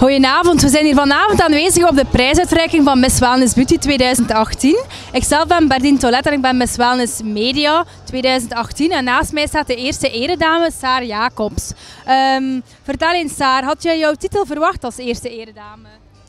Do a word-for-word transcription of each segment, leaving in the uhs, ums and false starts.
Goedenavond, we zijn hier vanavond aanwezig op de prijsuitreiking van Miss Wellness Beauty tweeduizend achttien. Ikzelf ben Berdien Tolet en ik ben Miss Wellness Media tweeduizend achttien en naast mij staat de eerste eredame, Saar Jacobs. Um, vertel eens Saar, had jij jouw titel verwacht als eerste eredame?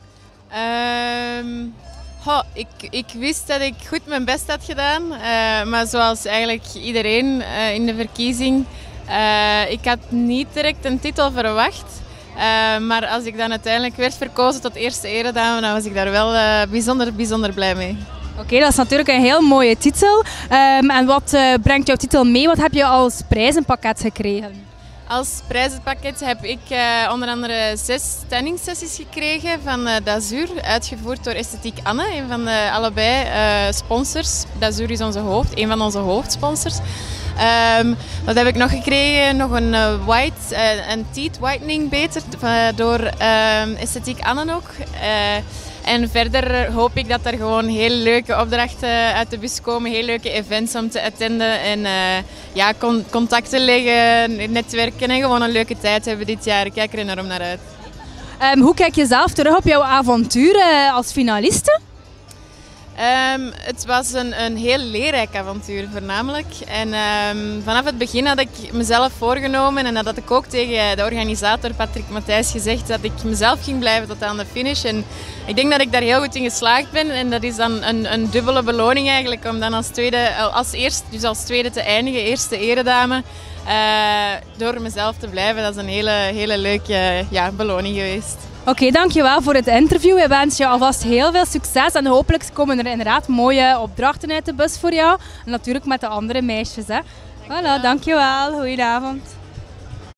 Um, oh, ik, ik wist dat ik goed mijn best had gedaan, uh, maar zoals eigenlijk iedereen uh, in de verkiezing, uh, ik had niet direct een titel verwacht. Uh, maar als ik dan uiteindelijk werd verkozen tot eerste eredame, dan was ik daar wel uh, bijzonder, bijzonder blij mee. Oké, okay, dat is natuurlijk een heel mooie titel. Um, en wat uh, brengt jouw titel mee? Wat heb je als prijzenpakket gekregen? Als prijzenpakket heb ik uh, onder andere zes tanningssessies gekregen van uh, D'Azur, uitgevoerd door Esthetiek Anne, een van de allebei uh, sponsors. D'Azur is onze hoofd, een van onze hoofdsponsors. Um, wat heb ik nog gekregen? Nog een uh, white, uh, een teeth whitening beter uh, door uh, Esthetiek Anne ook. Uh, en verder hoop ik dat er gewoon heel leuke opdrachten uit de bus komen, heel leuke events om te attenden en uh, ja, con contacten leggen, netwerken en gewoon een leuke tijd hebben dit jaar. Ik kijk er enorm naar uit. Um, hoe kijk je zelf terug op jouw avontuur uh, als finaliste? Um, het was een, een heel leerrijk avontuur voornamelijk. En um, vanaf het begin had ik mezelf voorgenomen en dat had ik ook tegen de organisator Patrick Matthijs gezegd dat ik mezelf ging blijven tot aan de finish. En ik denk dat ik daar heel goed in geslaagd ben en dat is dan een, een dubbele beloning eigenlijk om dan als tweede, als eerst, dus als tweede te eindigen, eerste eredame, uh, door mezelf te blijven. Dat is een hele, hele leuke ja, beloning geweest. Oké, okay, dankjewel voor het interview. We wensen je alvast heel veel succes en hopelijk komen er inderdaad mooie opdrachten uit de bus voor jou. En natuurlijk met de andere meisjes. Hè. Voilà, dankjewel. Goedenavond.